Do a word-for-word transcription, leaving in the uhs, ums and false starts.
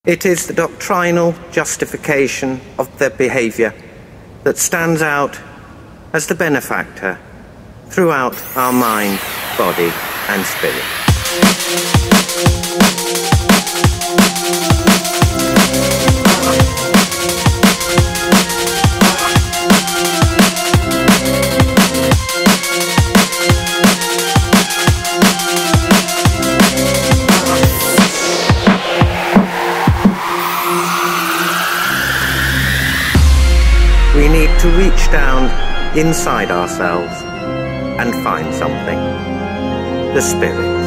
It is the doctrinal justification of their behaviour that stands out as the benefactor throughout our mind, body and spirit. We need to reach down inside ourselves and find something. The Spirit.